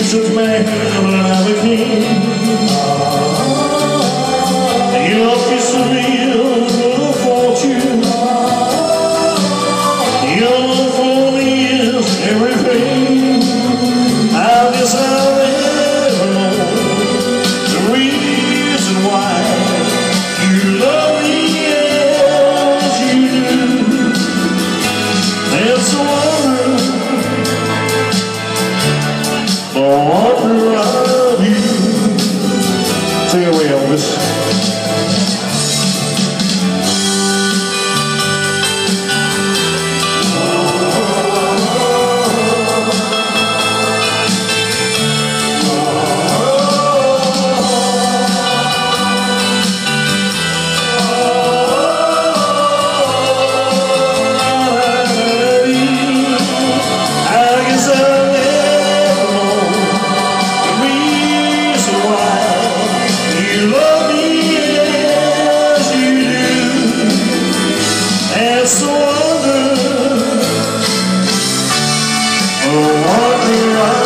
piece of man when I became. You lost your surreal little fortune. Your love for me is everything. I guess I'll never know the reason why you love me as you do. It's a wonder the wonder of you. Sing it away, Elvis. It's a wonder, a wonder